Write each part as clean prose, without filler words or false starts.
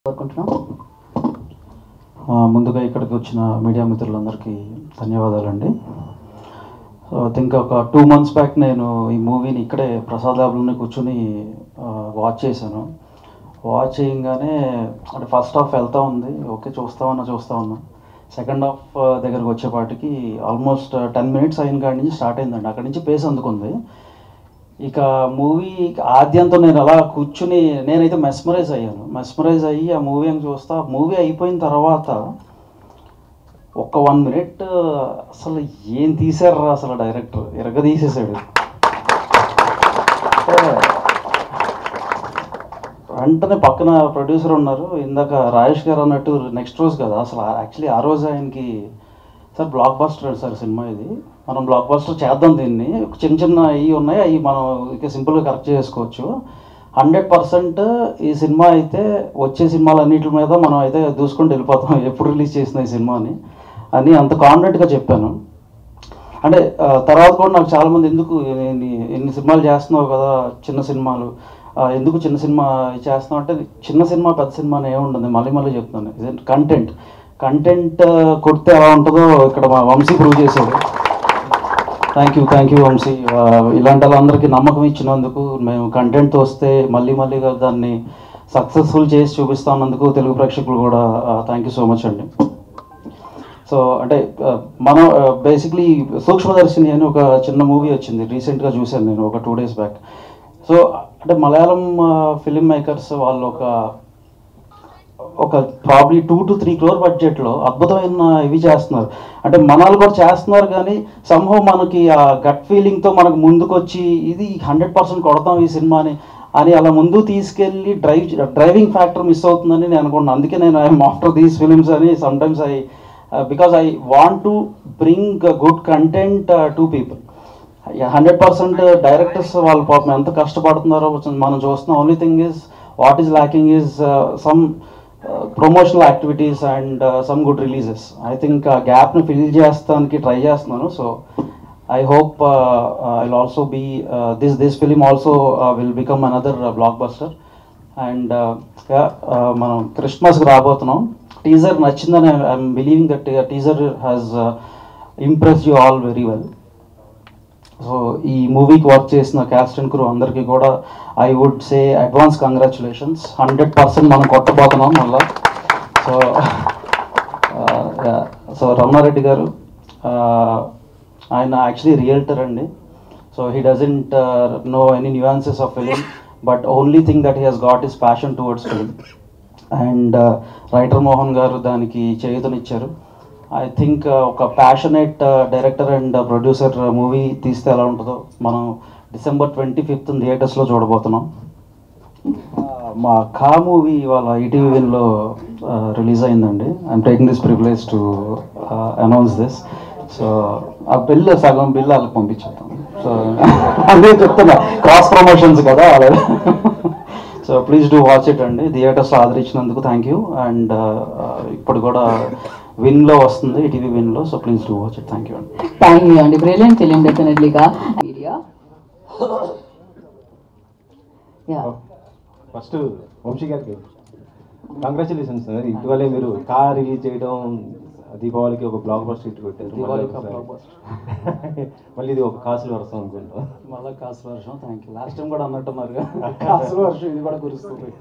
కోరుకుంటున్నాం. ముందుగా ఇక్కడికి వచ్చిన మీడియా మిత్రులందరికీ ధన్యవాదాలండి. సో ఐ థింక్ ఒక 2 months బ్యాక్ నేను ఈ మూవీని ఇక్కడే ప్రసాద్ ల్యాబ్లోనే కూర్చొని వాచ్ చేశాను. వాచ్ చేయగానే అంటే ఫస్ట్ హాఫ్ వెళ్తూ ఉంది, ఓకే చూస్తా ఉన్నా. సెకండ్ హాఫ్ దగ్గరకు వచ్చేపాటికి ఆల్మోస్ట్ 10 minutes అయిన కాడి నుంచి స్టార్ట్ అయిందండి. అక్కడి నుంచి పేస్ అందుకుంది. ఇక మూవీ ఆద్యంతో నేను అలా కూర్చుని నేనైతే మెస్మరైజ్ అయ్యి ఆ మూవీ అని చూస్తా. మూవీ అయిపోయిన తర్వాత ఒక 1 minute అసలు ఏం తీశారు అసలు డైరెక్టర్ తీసేసాడు. వెంటనే పక్కన ప్రొడ్యూసర్ ఉన్నారు, ఇందాక రాజేష్ గారు అన్నట్టు నెక్స్ట్ రోజు కదా అసలు యాక్చువల్లీ ఆ రోజు ఆయనకి sir blockbuster sir cinema ఇది, మనం బ్లాక్ బస్టర్ చేద్దాం, దీన్ని చిన్న అవి ఉన్నాయి, అవి మనం ఇక సింపుల్గా కరెక్ట్ చేసుకోవచ్చు, 100% ఈ సినిమా అయితే వచ్చే సినిమాలన్నిటి మీద మనం అయితే దూసుకుంటూ వెళ్ళిపోతాం, ఎప్పుడు రిలీజ్ చేసిన ఈ సినిమాని అని అంత కాన్ఫిడెంట్గా చెప్పాను. అంటే తర్వాత కూడా నాకు చాలామంది ఎందుకు ఎన్ని సినిమాలు చేస్తున్నావు కదా చిన్న సినిమాలు, ఎందుకు చిన్న సినిమా చేస్తున్నావు అంటే, చిన్న సినిమా పెద్ద సినిమా అని ఏముంటుంది, మళ్ళీ చెప్తున్నాను, ఇదేంటి కంటెంట్ కొడితే ఎలా ఉంటుందో ఇక్కడ మా వంశీ ప్రూవ్ చేశాడు. థ్యాంక్ యూ వంశీ, ఇలాంటి వాళ్ళందరికీ నమ్మకం ఇచ్చినందుకు, మేము కంటెంట్తో వస్తే మళ్ళీ దాన్ని సక్సెస్ఫుల్ చేసి చూపిస్తున్నందుకు తెలుగు ప్రేక్షకులు కూడా థ్యాంక్ యూ సో మచ్ అండి. సో అంటే మనం బేసిక్లీ సూక్ష్మదర్శిని అని ఒక చిన్న మూవీ వచ్చింది, రీసెంట్గా చూశాను నేను ఒక 2 days బ్యాక్. సో అంటే మలయాళం ఫిలిం మేకర్స్ వాళ్ళు ఒక ప్రాబ్లీ 2 to 3 crore బడ్జెట్లో అద్భుతమైన ఇవి చేస్తున్నారు. అంటే మనాలు కూడా చేస్తున్నారు, కానీ సంభవం మనకి ఆ గట్ ఫీలింగ్తో మనకు ముందుకు వచ్చి ఇది 100% కొడతాం ఈ సినిమాని అని అలా ముందు తీసుకెళ్ళి డ్రైవింగ్ ఫ్యాక్టర్ మిస్ అవుతుందని నేను అనుకున్నాను. అందుకే నేను ఐఎమ్ ఆఫ్టర్ దీస్ ఫిలిమ్స్ అని sometimes because I want to bring good content to people. 100% directors వాళ్ళు పాపం ఎంత కష్టపడుతున్నారో మనం చూస్తున్నాం. Only thing is what is lacking is some promotional activities and some good releases. I think ఆ గ్యాప్ని fill చేస్తానికి ట్రై చేస్తున్నాను. So I hope I will also be this film also will become another blockbuster. And మనం క్రిస్మస్కి రాబోతున్నాం. Teaser నచ్చిందని I'm believing that teaser has impressed you all very well. So ఈ మూవీకి వర్క్ చేసిన cast and crew అందరికీ కూడా I would say advance congratulations. 100% మనం కొట్టబోతున్నాం మళ్ళా. సో రమణారెడ్డి గారు ఆయన యాక్చువల్లీ రియల్టర్ అండి. So he doesn't know any nuances of film, but only thing that he has got his passion towards film. And writer Mohan గారు దానికి చేయూతనిచ్చారు. ఐ థింక్ ఒక passionate director and producer movie తీస్తే ఎలా ఉంటుందో మనం December 25th థియేటర్స్లో చూడబోతున్నాం. మా ఖా మూవీ ఇవాళ ఈటీవీ విన్లో రిలీజ్ అయిందండి. I'm taking this privilege to announce this. So ఆ సగం బిల్ వాళ్ళకి పంపించేద్దాం. సో అదే చెప్తున్నా, క్రాస్ ప్రమోషన్స్ కదా అలా. So please do watch it అండి. థియేటర్స్లో ఆదరించినందుకు థ్యాంక్ యూ. అండ్ ఇప్పుడు కూడా విన్లో వస్తుంది, ఈటీవీ విన్లో. So please do watch it. Thank you అండి. బ్రిలియంట్ ఫిలిం డెఫినెట్లీగా. ఫస్ట్ వంశీ గారికి కంగ్రాచులేషన్స్. ఇటీవలే మీరు కార్ రిలీజ్ చేయడం, దీపావళికి ఒక బ్లాక్ బస్టర్ హిట్ కొట్టారు. మళ్ళీ ఇది ఒక కాసుల వర్షం అనుకుంటా, మళ్ళీ కాసుల వర్షం. Thank you. లాస్ట్ టైం కూడా అన్నట్టున్నారు కాసుల వర్షం, ఇది కూడా కురుస్తుంది.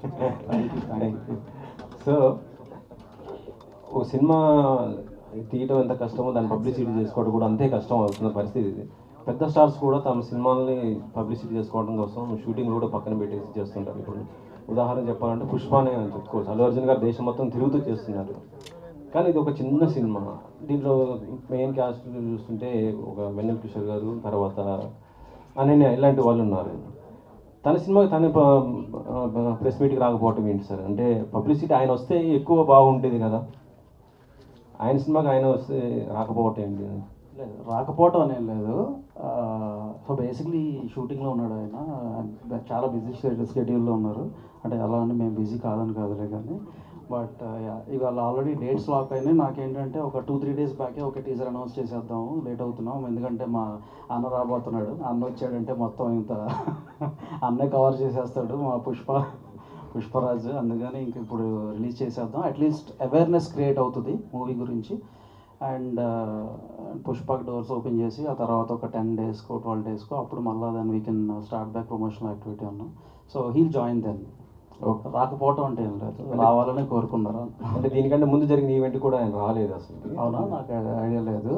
సో ఒక సినిమా తీయటం ఎంత కష్టమో దాన్ని పబ్లిసిటీ చేసుకోవడం కూడా అంతే కష్టం అవుతున్న పరిస్థితి ఇది. పెద్ద స్టార్స్ కూడా తమ సినిమాల్ని పబ్లిసిటీ చేసుకోవడం కోసం షూటింగ్ కూడా పక్కన పెట్టేసి చేస్తుంటారు. ఇప్పుడు ఉదాహరణ చెప్పాలంటే పుష్పనే అని చెప్పుకోవచ్చు. అల్లు అర్జున్ గారు దేశం మొత్తం తిరుగుతూ చేస్తున్నారు. కానీ ఇది ఒక చిన్న సినిమా. దీంట్లో మెయిన్ క్యాస్ట్ చూస్తుంటే ఒక వెన్నెల కిషోర్ గారు, తర్వాత అనన్య, ఇలాంటి వాళ్ళు ఉన్నారు. తన సినిమాకి తన ప్రెస్ మీట్కి రాకపోవటం ఏంటి సార్? అంటే పబ్లిసిటీ ఆయన వస్తే ఎక్కువ బాగుంటుంది కదా, ఆయన సినిమాకి ఆయన వస్తే రాకపోవటం ఏంటి? లేదు, రాకపోవటం అనేం లేదు. సో బేసిక్లీ షూటింగ్లో ఉన్నాడు ఆయన, చాలా బిజీ షెడ్యూల్లో ఉన్నారు. అంటే అలా అని మేము బిజీ కాదులే కానీ, బట్ ఇవాళ ఆల్రెడీ డేట్స్ లాక్ అయినాయి. నాకేంటంటే ఒక 2-3 days బ్యాకే ఒక టీజర్ అనౌన్స్ చేసేద్దాము, లేట్ అవుతున్నాం, ఎందుకంటే మా అన్న రాబోతున్నాడు. అన్న వచ్చాడంటే మొత్తం ఇంత అన్నే కవర్ చేసేస్తాడు. మా పుష్పరాజ్, అందుకని ఇంక ఇప్పుడు రిలీజ్ చేసేద్దాం, అట్లీస్ట్ అవేర్నెస్ క్రియేట్ అవుతుంది మూవీ గురించి. అండ్ పుష్పక్ డోర్స్ ఓపెన్ చేసి ఆ తర్వాత ఒక 10 డేస్కో 12 డేస్కో అప్పుడు మళ్ళీ then we can start back promotional activity అన్నాం. So he'll join then. రాకపోవటం అంటే ఏం లేదు, రావాలని కోరుకున్నారు. అంటే దీనికంటే ముందు జరిగిన ఈవెంట్ కూడా ఆయన రాలేదు అసలు. అవునా, నాకు ఐడియా లేదు.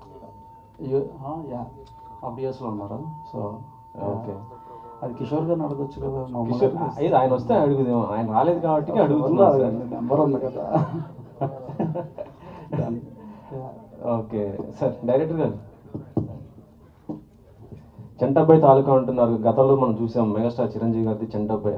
యా ఆబ్వియస్లో ఉన్నారా? సో ఓకే, అది కిషోర్ గారిని అడగొచ్చు కదా. కిషోర్ ఆయన వస్తే అడుగుదాం, ఆయన రాలేదు కాబట్టి అడుగుతున్నారు. నెంబర్ ఉంది కదా. ఓకే సార్, డైరెక్టర్ గారు చంటబ్బాయి తాలూకా అంటున్నారు. గతంలో మనం చూసాం మెగాస్టార్ చిరంజీవి గారిది చంటబ్బాయి.